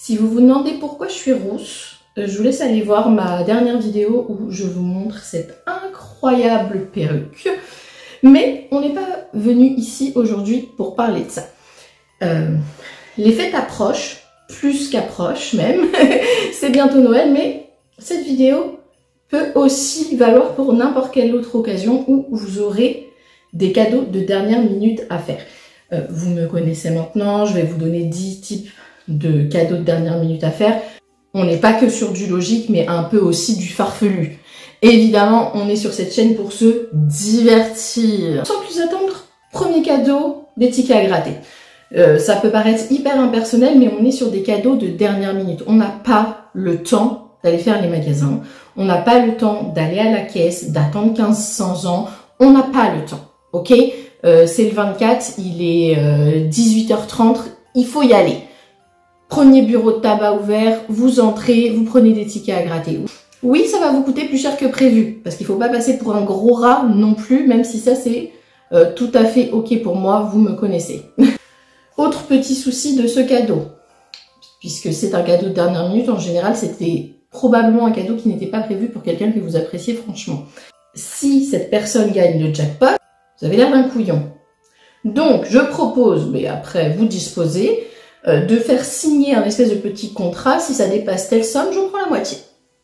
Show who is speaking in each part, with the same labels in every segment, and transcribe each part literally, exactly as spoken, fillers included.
Speaker 1: Si vous vous demandez pourquoi je suis rousse, je vous laisse aller voir ma dernière vidéo où je vous montre cette incroyable perruque. Mais on n'est pas venu ici aujourd'hui pour parler de ça. Euh, les fêtes approchent, plus qu'approchent même. C'est bientôt Noël, mais cette vidéo peut aussi valoir pour n'importe quelle autre occasion où vous aurez des cadeaux de dernière minute à faire. Euh, vous me connaissez maintenant, je vais vous donner dix types de cadeaux de dernière minute à faire. On n'est pas que sur du logique, mais un peu aussi du farfelu. Évidemment, on est sur cette chaîne pour se divertir. Sans plus attendre, premier cadeau, des tickets à gratter. Euh, ça peut paraître hyper impersonnel, mais on est sur des cadeaux de dernière minute. On n'a pas le temps d'aller faire les magasins. On n'a pas le temps d'aller à la caisse, d'attendre quinze ans. On n'a pas le temps, ok? euh, C'est le vingt-quatre, il est euh, dix-huit heures trente, il faut y aller. Premier bureau de tabac ouvert, vous entrez, vous prenez des tickets à gratter. Oui, ça va vous coûter plus cher que prévu, parce qu'il ne faut pas passer pour un gros rat non plus, même si ça c'est euh, tout à fait ok pour moi, vous me connaissez. Autre petit souci de ce cadeau, puisque c'est un cadeau de dernière minute, en général c'était probablement un cadeau qui n'était pas prévu pour quelqu'un que vous appréciez franchement. Si cette personne gagne le jackpot, vous avez l'air d'un couillon. Donc je propose, mais après vous disposez, euh, de faire signer un espèce de petit contrat. Si ça dépasse telle somme, je prends la moitié.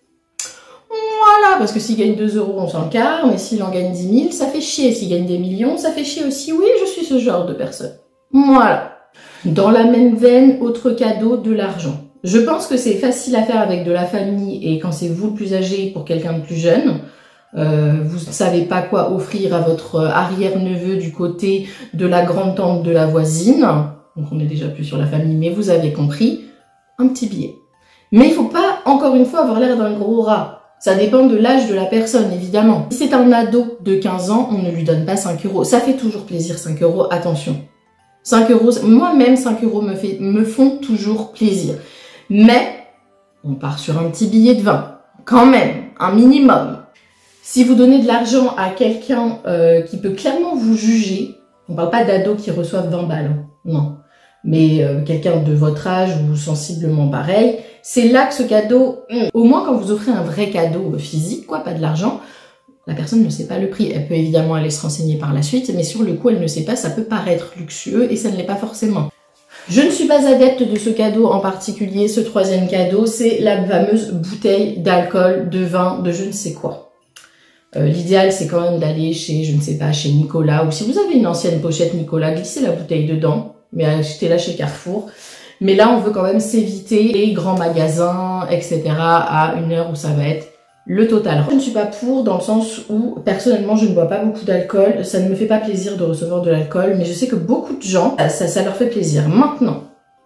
Speaker 1: Voilà, parce que s'il gagne deux euros, on s'en carre, mais s'il en gagne dix mille, ça fait chier. S'il gagne des millions, ça fait chier aussi. Oui, je suis ce genre de personne. Voilà. Dans la même veine, autre cadeau, de l'argent. Je pense que c'est facile à faire avec de la famille et quand c'est vous le plus âgé pour quelqu'un de plus jeune. Euh, vous ne savez pas quoi offrir à votre arrière-neveu du côté de la grande-tante de la voisine. Donc on est déjà plus sur la famille, mais vous avez compris. Un petit billet. Mais il ne faut pas, encore une fois, avoir l'air d'un gros rat. Ça dépend de l'âge de la personne, évidemment. Si c'est un ado de quinze ans, on ne lui donne pas cinq euros. Ça fait toujours plaisir, cinq euros, attention. cinq euros, moi-même, cinq euros me, fait, me font toujours plaisir. Mais, on part sur un petit billet de vingt. Quand même, un minimum. Si vous donnez de l'argent à quelqu'un euh, qui peut clairement vous juger, on ne parle pas d'ados qui reçoivent vingt balles, non. Mais euh, quelqu'un de votre âge ou sensiblement pareil, c'est là que ce cadeau, hum, au moins quand vous offrez un vrai cadeau physique, quoi, pas de l'argent, la personne ne sait pas le prix. Elle peut évidemment aller se renseigner par la suite, mais sur le coup, elle ne sait pas, ça peut paraître luxueux et ça ne l'est pas forcément. Je ne suis pas adepte de ce cadeau en particulier. Ce troisième cadeau, c'est la fameuse bouteille d'alcool, de vin, de je ne sais quoi. Euh, L'idéal, c'est quand même d'aller chez, je ne sais pas, chez Nicolas, ou si vous avez une ancienne pochette Nicolas, glissez la bouteille dedans, mais achetez-la chez Carrefour. Mais là, on veut quand même s'éviter les grands magasins, et cetera à une heure où ça va être le total. Je ne suis pas pour dans le sens où, personnellement, je ne bois pas beaucoup d'alcool. Ça ne me fait pas plaisir de recevoir de l'alcool, mais je sais que beaucoup de gens, ça, ça leur fait plaisir. Maintenant,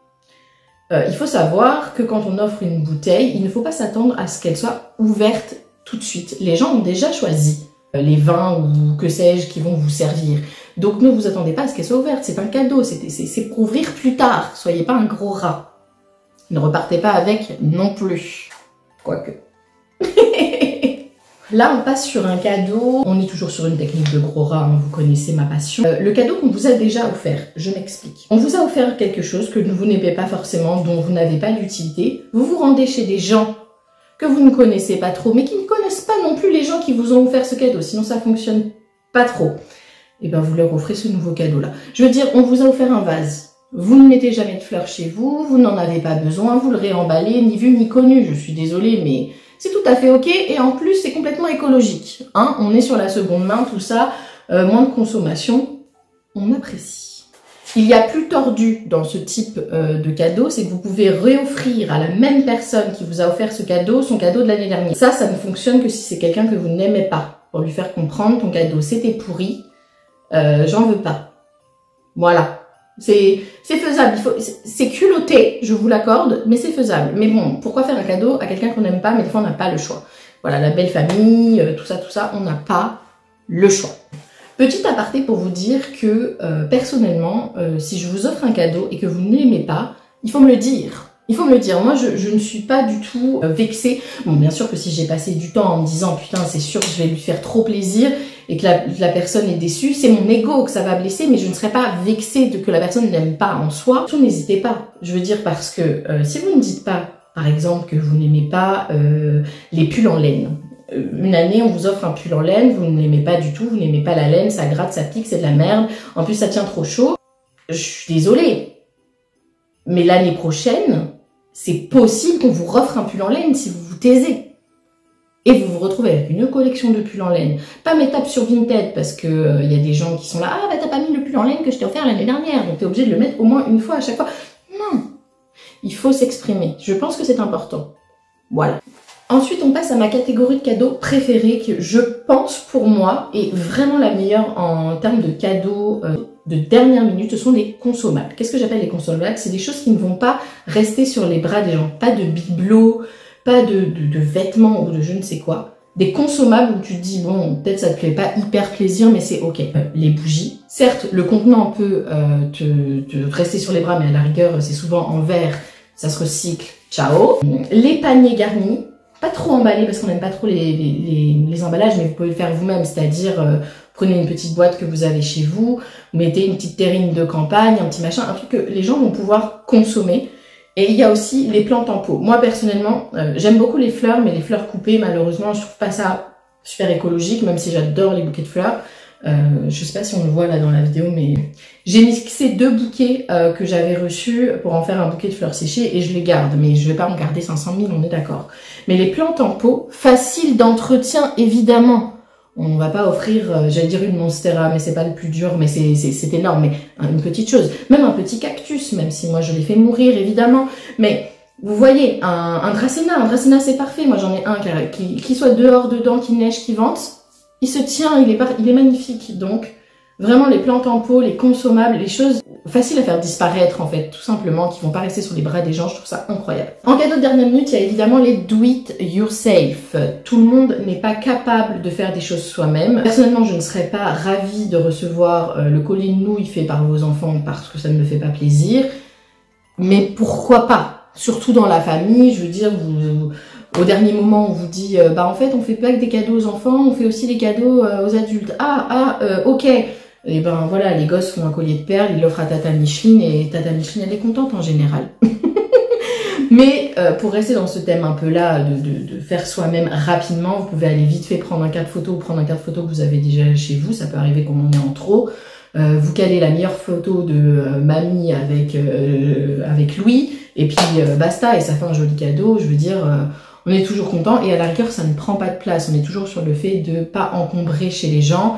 Speaker 1: euh, il faut savoir que quand on offre une bouteille, il ne faut pas s'attendre à ce qu'elle soit ouverte tout de suite. Les gens ont déjà choisi les vins ou que sais-je qui vont vous servir. Donc ne vous attendez pas à ce qu'elle soit ouverte. C'est un cadeau, c'est pour ouvrir plus tard. Soyez pas un gros rat. Ne repartez pas avec non plus. Quoique. Là, on passe sur un cadeau. On est toujours sur une technique de gros rat, hein, vous connaissez ma passion. Euh, le cadeau qu'on vous a déjà offert, je m'explique. On vous a offert quelque chose que vous n'aimez pas forcément, dont vous n'avez pas d'utilité. Vous vous rendez chez des gens que vous ne connaissez pas trop, mais qui ne connaissent pas non plus les gens qui vous ont offert ce cadeau, sinon ça fonctionne pas trop. Et ben vous leur offrez ce nouveau cadeau-là. Je veux dire, on vous a offert un vase. Vous ne mettez jamais de fleurs chez vous, vous n'en avez pas besoin, vous le réemballez, ni vu ni connu, je suis désolée, mais c'est tout à fait ok, et en plus c'est complètement écologique. Hein, on est sur la seconde main, tout ça, euh, moins de consommation, on apprécie. Il y a plus tordu dans ce type euh, de cadeau, c'est que vous pouvez réoffrir à la même personne qui vous a offert ce cadeau, son cadeau de l'année dernière. Ça, ça ne fonctionne que si c'est quelqu'un que vous n'aimez pas, pour lui faire comprendre, ton cadeau c'était pourri, euh, j'en veux pas. Voilà. C'est faisable, c'est culotté, je vous l'accorde, mais c'est faisable. Mais bon, pourquoi faire un cadeau à quelqu'un qu'on n'aime pas, mais des fois on n'a pas le choix. Voilà, la belle famille, tout ça, tout ça, on n'a pas le choix. Petit aparté pour vous dire que, euh, personnellement, euh, si je vous offre un cadeau et que vous ne l'aimez pas, il faut me le dire. Il faut me le dire, moi je, je ne suis pas du tout euh, vexée. Bon, bien sûr que si j'ai passé du temps en me disant putain c'est sûr que je vais lui faire trop plaisir et que la, la personne est déçue, c'est mon ego que ça va blesser, mais je ne serai pas vexée de que la personne n'aime pas en soi. Surtout n'hésitez pas, je veux dire parce que euh, si vous ne dites pas par exemple que vous n'aimez pas euh, les pulls en laine, une année on vous offre un pull en laine, vous ne l'aimez pas du tout, vous n'aimez pas la laine, ça gratte, ça pique, c'est de la merde, en plus ça tient trop chaud, je suis désolée, mais l'année prochaine, c'est possible qu'on vous offre un pull en laine si vous vous taisez. Et vous vous retrouvez avec une collection de pulls en laine. Pas mes tapes sur Vinted parce que euh, y a des gens qui sont là, ah bah t'as pas mis le pull en laine que je t'ai offert l'année dernière, donc t'es obligé de le mettre au moins une fois à chaque fois. Non, il faut s'exprimer. Je pense que c'est important. Voilà. Ensuite, on passe à ma catégorie de cadeaux préférée que je pense pour moi est vraiment la meilleure en termes de cadeaux euh, de dernière minute. Ce sont les consommables. Qu'est-ce que j'appelle les consommables? C'est des choses qui ne vont pas rester sur les bras des gens. Pas de bibelots, pas de, de, de vêtements ou de je ne sais quoi. Des consommables où tu te dis, bon, peut-être ça te fait pas hyper plaisir, mais c'est ok. Euh, les bougies. Certes, le contenant peut euh, te, te rester sur les bras, mais à la rigueur, c'est souvent en verre. Ça se recycle. Ciao. Les paniers garnis. Pas trop emballés parce qu'on n'aime pas trop les, les, les, les emballages, mais vous pouvez le faire vous-même, c'est-à-dire euh, prenez une petite boîte que vous avez chez vous, vous mettez une petite terrine de campagne, un petit machin, un truc que les gens vont pouvoir consommer. Et il y a aussi les plantes en pot. Moi personnellement, euh, j'aime beaucoup les fleurs, mais les fleurs coupées, malheureusement, je trouve pas ça super écologique, même si j'adore les bouquets de fleurs. Euh, je sais pas si on le voit là dans la vidéo, mais j'ai mixé deux bouquets euh, que j'avais reçus pour en faire un bouquet de fleurs séchées et je les garde, mais je vais pas en garder cinq cent mille, on est d'accord. Mais les plantes en pot, faciles d'entretien évidemment. On va pas offrir, euh, j'allais dire une monstera, mais c'est pas le plus dur, mais c'est c'est énorme, mais une petite chose. Même un petit cactus, même si moi je l'ai fait mourir évidemment, mais vous voyez, un, un dracéna, un dracéna c'est parfait, moi j'en ai un qui, qui soit dehors, dedans, qui neige, qui vente. Il se tient, il est, par... il est magnifique. Donc, vraiment, les plantes en pot, les consommables, les choses faciles à faire disparaître, en fait, tout simplement, qui vont pas rester sur les bras des gens, je trouve ça incroyable. En cadeau de dernière minute, il y a évidemment les do it yourself. Tout le monde n'est pas capable de faire des choses soi-même. Personnellement, je ne serais pas ravie de recevoir euh, le collier de nouilles fait par vos enfants parce que ça ne me fait pas plaisir. Mais pourquoi pas? Surtout dans la famille, je veux dire, vous... Au dernier moment, on vous dit, euh, bah en fait, on fait pas que des cadeaux aux enfants, on fait aussi des cadeaux euh, aux adultes. Ah, ah, euh, ok. Et ben voilà, les gosses font un collier de perles, ils l'offrent à Tata Micheline et Tata Micheline, elle est contente en général. Mais euh, pour rester dans ce thème un peu là, de, de, de faire soi-même rapidement, vous pouvez aller vite fait prendre un cadre photo ou prendre un cadre photo que vous avez déjà chez vous, ça peut arriver qu'on en ait en trop. Euh, vous calez la meilleure photo de euh, mamie avec, euh, avec Louis, et puis euh, basta, et ça fait un joli cadeau, je veux dire... Euh, on est toujours content et à la rigueur, ça ne prend pas de place. On est toujours sur le fait de pas encombrer chez les gens.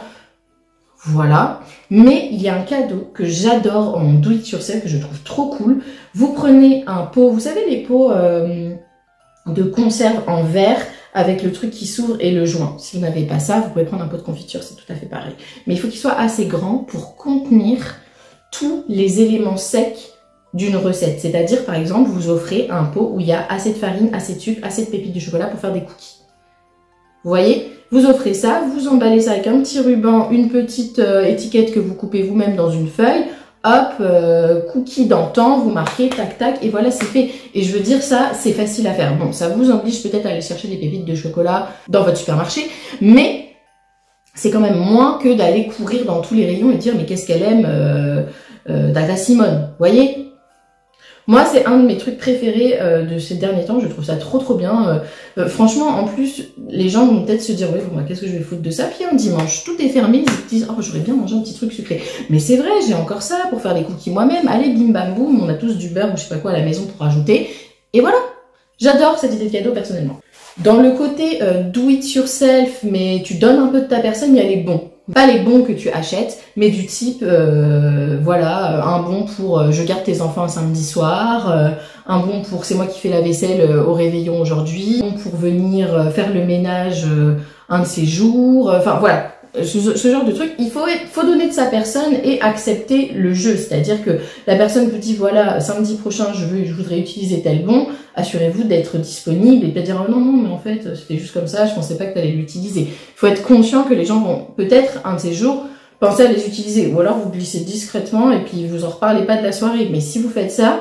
Speaker 1: Voilà. Mais il y a un cadeau que j'adore en do it yourself, que je trouve trop cool. Vous prenez un pot, vous savez les pots euh, de conserve en verre avec le truc qui s'ouvre et le joint. Si vous n'avez pas ça, vous pouvez prendre un pot de confiture, c'est tout à fait pareil. Mais il faut qu'il soit assez grand pour contenir tous les éléments secs d'une recette. C'est-à-dire, par exemple, vous offrez un pot où il y a assez de farine, assez de sucre, assez de pépites de chocolat pour faire des cookies. Vous voyez? Vous offrez ça, vous emballez ça avec un petit ruban, une petite euh, étiquette que vous coupez vous-même dans une feuille. Hop, euh, cookie d'antan, vous marquez, tac, tac, et voilà, c'est fait. Et je veux dire, ça, c'est facile à faire. Bon, ça vous oblige peut-être à aller chercher des pépites de chocolat dans votre supermarché, mais c'est quand même moins que d'aller courir dans tous les rayons et dire, mais qu'est-ce qu'elle aime, euh, euh, Data Simone, vous voyez? Moi, c'est un de mes trucs préférés euh, de ces derniers temps. Je trouve ça trop trop bien. Euh, euh, franchement, en plus, les gens vont peut-être se dire, oui, bon, qu'est-ce que je vais foutre de ça? Puis un dimanche, tout est fermé. Ils se disent, oh, j'aurais bien mangé un petit truc sucré. Mais c'est vrai, j'ai encore ça pour faire des cookies moi-même. Allez, bim bam boum, on a tous du beurre ou je sais pas quoi à la maison pour rajouter. Et voilà. J'adore cette idée de cadeau personnellement. Dans le côté euh, do it yourself, mais tu donnes un peu de ta personne, il y a les bons. Pas les bons que tu achètes, mais du type, euh, voilà, un bon pour euh, je garde tes enfants un samedi soir, euh, un bon pour c'est moi qui fais la vaisselle euh, au réveillon aujourd'hui, un bon pour venir euh, faire le ménage euh, un de ces jours, enfin euh, voilà. Ce, ce genre de truc, il faut, être, faut donner de sa personne et accepter le jeu. C'est-à-dire que la personne vous dit, voilà, samedi prochain, je veux, je voudrais utiliser tel bon, assurez-vous d'être disponible et pas dire, oh non, non, mais en fait, c'était juste comme ça, je pensais pas que tu allais l'utiliser. Il faut être conscient que les gens vont peut-être, un de ces jours, penser à les utiliser. Ou alors vous glissez discrètement et puis vous en reparlez pas de la soirée. Mais si vous faites ça,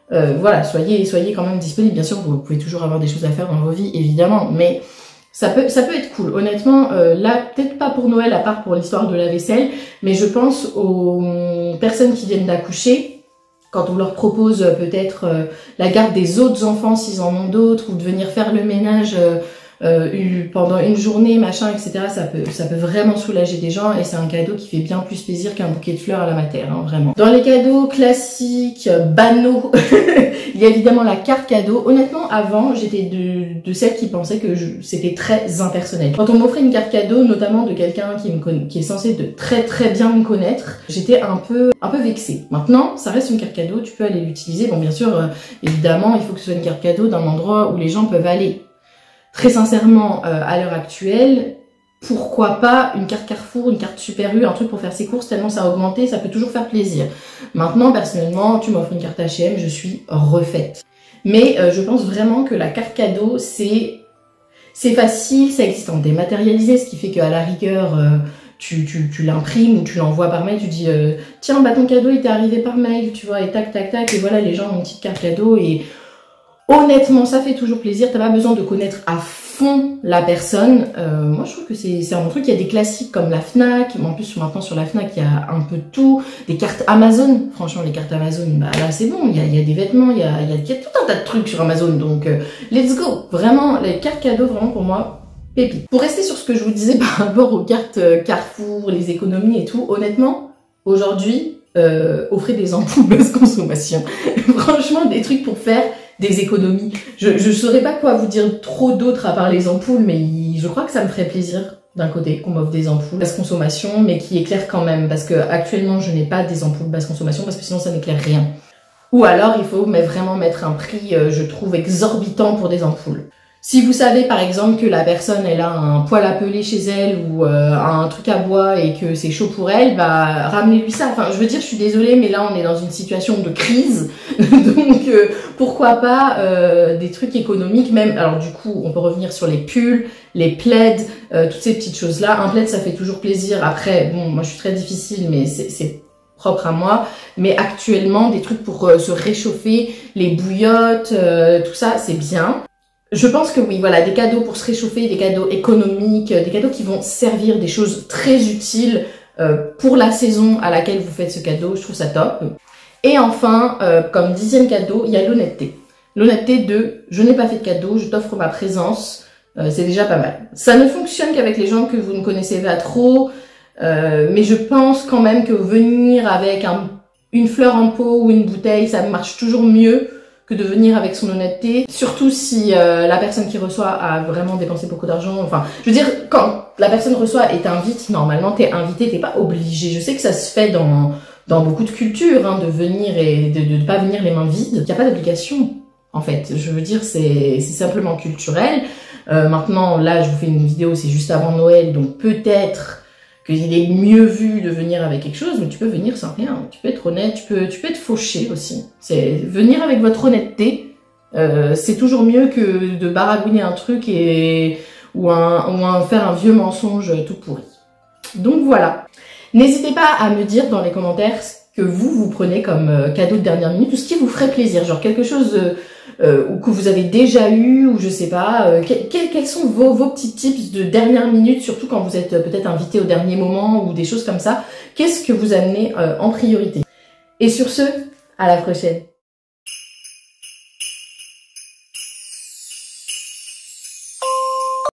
Speaker 1: Euh, voilà, soyez, soyez quand même disponibles. Bien sûr, vous pouvez toujours avoir des choses à faire dans vos vies, évidemment, mais ça peut, ça peut être cool. Honnêtement, euh, là, peut-être pas pour Noël, à part pour l'histoire de la vaisselle, mais je pense aux personnes qui viennent d'accoucher, quand on leur propose euh, peut-être euh, la garde des autres enfants s'ils en ont d'autres, ou de venir faire le ménage euh, euh, pendant une journée, machin, et cetera. Ça peut, ça peut vraiment soulager des gens et c'est un cadeau qui fait bien plus plaisir qu'un bouquet de fleurs à la mater, hein, vraiment. Dans les cadeaux classiques, banaux, il y a évidemment la carte cadeau. Honnêtement, avant, j'étais de, de celles qui pensaient que c'était très impersonnel. Quand on m'offrait une carte cadeau, notamment de quelqu'un qui me connaît, qui est censé de très très bien me connaître, j'étais un peu un peu vexée. Maintenant, ça reste une carte cadeau, tu peux aller l'utiliser. Bon, bien sûr, euh, évidemment, il faut que ce soit une carte cadeau d'un endroit où les gens peuvent aller. Très sincèrement, euh, à l'heure actuelle, pourquoi pas une carte Carrefour, une carte Super U, un truc pour faire ses courses, tellement ça a augmenté, ça peut toujours faire plaisir. Maintenant, personnellement, tu m'offres une carte H et M, je suis refaite. Mais euh, je pense vraiment que la carte cadeau, c'est c'est facile, ça existe en dématérialisé, ce qui fait qu'à la rigueur, euh, tu, tu, tu l'imprimes ou tu l'envoies par mail, tu dis euh, tiens, bah ton cadeau il t'est arrivé par mail, tu vois, et tac, tac, tac, et voilà, les gens ont une petite carte cadeau et honnêtement, ça fait toujours plaisir. T'as pas besoin de connaître à fond la personne. Euh, moi, je trouve que c'est un truc. Il y a des classiques comme la Fnac. Mais en plus, maintenant, sur la Fnac, il y a un peu de tout. Des cartes Amazon. Franchement, les cartes Amazon, bah là, c'est bon. Il y a, il y a des vêtements, il y a, il y a, il y a tout un tas de trucs sur Amazon. Donc, euh, let's go. Vraiment, les cartes cadeaux, vraiment, pour moi, pépite. Pour rester sur ce que je vous disais par rapport aux cartes Carrefour, les économies et tout, honnêtement, aujourd'hui, euh, offrez des ampoules basse consommation. Franchement, des trucs pour faire des économies. Je, je saurais pas quoi vous dire trop d'autres à part les ampoules, mais je crois que ça me ferait plaisir d'un côté qu'on m'offre des ampoules basse consommation, mais qui éclairent quand même, parce que actuellement je n'ai pas des ampoules basse consommation, parce que sinon ça n'éclaire rien. Ou alors il faut mais vraiment mettre un prix, euh, je trouve, exorbitant pour des ampoules. Si vous savez par exemple que la personne elle a un poêle à peler chez elle ou euh, un truc à bois et que c'est chaud pour elle, bah ramenez-lui ça. Enfin je veux dire, je suis désolée, mais là on est dans une situation de crise, donc euh, pourquoi pas euh, des trucs économiques même. Alors du coup on peut revenir sur les pulls, les plaids, euh, toutes ces petites choses là. Un plaid ça fait toujours plaisir. Après bon moi je suis très difficile mais c'est propre à moi, mais actuellement des trucs pour euh, se réchauffer, les bouillottes, euh, tout ça c'est bien. Je pense que oui, voilà, des cadeaux pour se réchauffer, des cadeaux économiques, des cadeaux qui vont servir, des choses très utiles euh, pour la saison à laquelle vous faites ce cadeau, je trouve ça top. Et enfin, euh, comme dixième cadeau, il y a l'honnêteté. L'honnêteté de « je n'ai pas fait de cadeau, je t'offre ma présence euh, », c'est déjà pas mal. Ça ne fonctionne qu'avec les gens que vous ne connaissez pas trop, euh, mais je pense quand même que venir avec un, une fleur en pot ou une bouteille, ça marche toujours mieux que de venir avec son honnêteté, surtout si euh, la personne qui reçoit a vraiment dépensé beaucoup d'argent. Enfin, je veux dire, quand la personne reçoit et t'invite, normalement t'es invité, t'es pas obligé. Je sais que ça se fait dans dans beaucoup de cultures, hein, de venir et de ne pas venir les mains vides. Il n'y a pas d'obligation, en fait. Je veux dire, c'est c'est simplement culturel. Euh, maintenant, là, je vous fais une vidéo, c'est juste avant Noël, donc peut-être qu'il est mieux vu de venir avec quelque chose, mais tu peux venir sans rien. Tu peux être honnête, tu peux, tu peux être fauché aussi. C'est venir avec votre honnêteté, euh, c'est toujours mieux que de baragouiner un truc et ou un, ou un faire un vieux mensonge tout pourri. Donc voilà. N'hésitez pas à me dire dans les commentaires ce que vous vous prenez comme cadeau de dernière minute ou ce qui vous ferait plaisir, genre quelque chose euh, euh, ou que vous avez déjà eu ou je sais pas. Euh, que, que, quels sont vos, vos petits tips de dernière minute, surtout quand vous êtes euh, peut-être invité au dernier moment ou des choses comme ça. Qu'est-ce que vous amenez euh, en priorité? Et sur ce, à la prochaine.